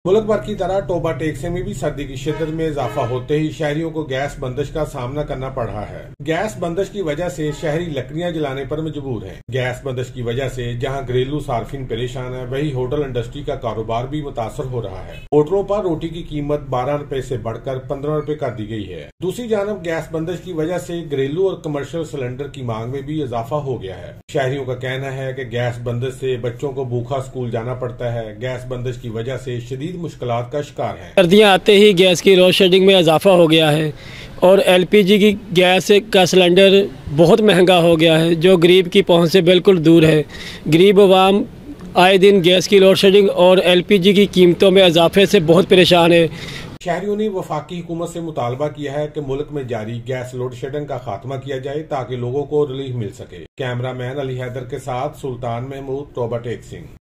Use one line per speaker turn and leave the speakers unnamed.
मुल्क भर की तरह टोबा टेक्से में भी सर्दी की शिद्दत में इजाफा होते ही शहरियों को गैस बंदिश का सामना करना पड़ रहा है। गैस बंदिश की वजह से शहरी लकड़ियां जलाने पर मजबूर हैं। गैस बंदिश की वजह से जहां घरेलू सार्फिन परेशान है, वहीं होटल इंडस्ट्री का कारोबार भी मुतासर हो रहा है। होटलों पर रोटी की कीमत 12 रुपए से बढ़कर 15 रुपए कर दी गई है। दूसरी जानब गैस बंदिश की वजह से घरेलू और कमर्शियल सिलेंडर की मांग में भी इजाफा हो गया है। शहरियों का कहना है कि गैस बंदिश से बच्चों को भूखा स्कूल जाना पड़ता है। गैस बंदिश की वजह से शदीद मुश्किलात का शिकार है।
सर्दियाँ आते ही गैस की लोड शेडिंग में इजाफा हो गया है और एलपीजी की गैस का सिलेंडर बहुत महंगा हो गया है, जो गरीब की पहुंच से बिल्कुल दूर है। गरीब अवाम आए दिन गैस की लोड शेडिंग और एलपीजी की कीमतों में इजाफे से बहुत परेशान है।
शहरियों ने वफाकी हुकूमत से मुतालबा किया है कि मुल्क में जारी गैस लोड शेडिंग का खात्मा किया जाए ताकि लोगों को रिलीफ मिल सके। कैमरामैन अली हैदर के साथ सुल्तान महमूद, टोबा टेक सिंह।